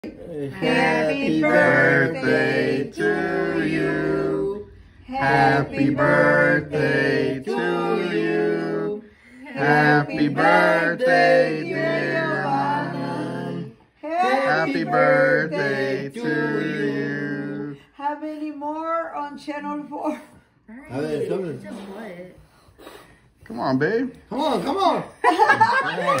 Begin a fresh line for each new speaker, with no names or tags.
Happy birthday to you. Happy birthday to you. Happy birthday, dear Anna. Happy birthday to you.
How many more on channel 4?
Come on, babe.
Come on.